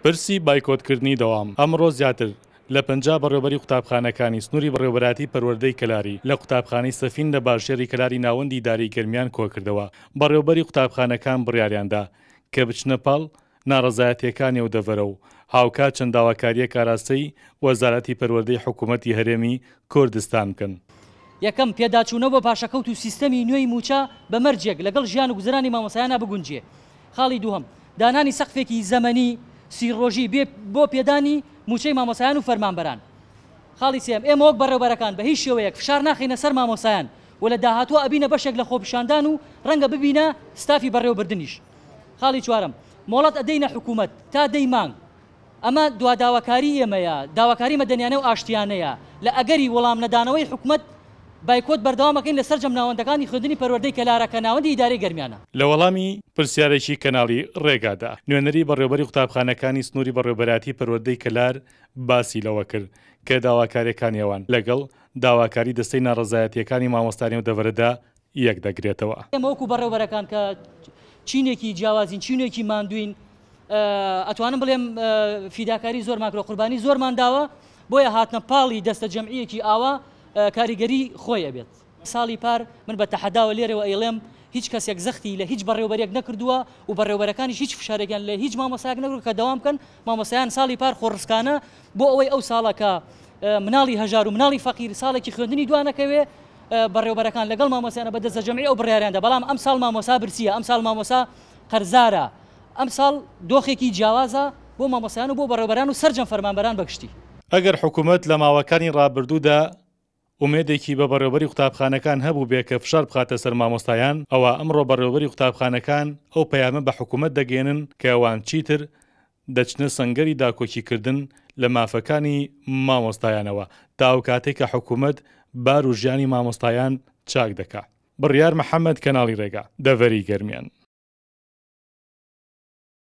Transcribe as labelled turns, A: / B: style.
A: پرسی بایکۆتکردنی دەوام ئەمڕۆ زیاتر لە 50 بەڕێوەبەری قوتابخانەکانی سنووری بەڕێوەبەراتی پەروەردەی کەلاری لە قوتابخانەی سەفین لە باشێری کەلاری ناوەندی داری گەرمیان کۆکردەوە. بەڕێوەبەری قوتابخانەکان بڕیاریاندا کە بچنە پاڵ ناڕەزایەتیەکانی و دەڤەرە و هاوکات چەند داواکاریە کاراستەی وەزارەتی پەروەردەی حکوومەتی هەرێمی کوردستان بکەن.
B: یەکەم پێداچوونەوە بۆ پاشەکەوت و سیستەمی نوێی موچە بە مەرجێک لەگەڵ ژیان و گوزرانی مامۆسایانە بگونجێ. خاڵی دووهەم دانانی سەقفێکی زەمەنی سیڕۆژی بۆ پێدانی موچەی مامۆسایان و فەرمانبەران. خاڵی سێم ئێمە وەک بەڕێوەبەرەکان بە هیچ شێوەیەک فشار ناخینە سەر مامۆسایان و لە داهاتوە ئەبینە بەشێک لە خۆپیشاندان و ڕەنگە ببینە ستافی بەڕێوەبردنیش. خاڵی چوارم مۆڵەت ئەدەینە حکوومەت تا دەی مانگ ئەمە دوا داواکاری ئێمەیە داواکاری مەدەنیانە و ئاشتیانەیە لە ئەگەری وەڵام نەدانەوەی حکوومەت بایکۆت بەردەوامەکەین لەسەر جەم ناوەندەکانی خوێندنی پەروەردەی کەلارەکە ناوەندی ئیدارەی گەرمیانە.
A: لە وەڵامی پرسیارێکی کەناڵی ڕێگادا نوێنەری بەڕێوەبەری قوتابخانەکانی سنووری بەڕێوەبەراتی پەروەردەی کەلار باسی لەوە کرد کە داواکاریەکانیەوان لەگەڵ داواکاری دەستەی ناڕەزایەتیەکانی مامۆستانی و دەڤەرەدا یەک دەگرێتەوە.
B: ئێمە وەکو بەڕێوەبەرەکان کە چینێکی جیاوازین چینێکی ماندوین ئەتوانم بڵێم فیداکاری زۆر ماکرۆ قوربانی زۆرمان داوە بۆیە هاتنە پاڵی دەستە جەمعیەکی ئاوا کاریگەری خۆیە بێت. ساڵی پار من بە تەحەداوە لێرەوە ئەیڵێم هیچ کەسێک زەختی لە هیچ بەڕێوەبەرێک نەکردووە و بەڕێوەبەرەکانیش هیچ فشارێکیان لە هیچ مامۆسایەک نەکرد کە دەوام بکەن مامۆسایان ساڵی پار خۆڕسکانە بۆ ئەوەی ئەو ساڵەکە مناڵی هەژار و مناڵی فەقیر ساڵێکی خوێندنی دوانەکەوێ بەڕێوەبەرەکان لەگەڵ مامۆسایانە بە دەستە جەمعی ئەو بڕیاریاندا بەڵام ئەم ساڵ مامۆسا برسیە ئەم ساڵ مامۆسا قەرزارە ئەم ساڵ دۆخێکی جیاوازە بۆ مامۆسایان و بۆ بەڕێوەبەران و سەرجەم فەرمانبەران بەگشتی.
A: ئەگەر حکوومەت لە ماوەکانی ڕابردوودا ئومێدێکی بە بەڕێوەبەری قوتابخانەکان هەبوو بێ کە فشار بخاتە سەر مامۆستایان ئەوە ئەمڕۆ بەڕێوەبەری قوتابخانەکان ئەو پەیامە بە حکوومەت دەگەێنن کە ئەوان چیتر دەچنە سەنگەری داکۆکیکردن لە مافەکانی مامۆستایانەوە تا ئەو کاتێک کە حکوومەت بار و ژیانی مامۆستایان چاک دەکات. بڕیار محەممەد کەناڵی ڕێگا دەڤەری گەرمیان.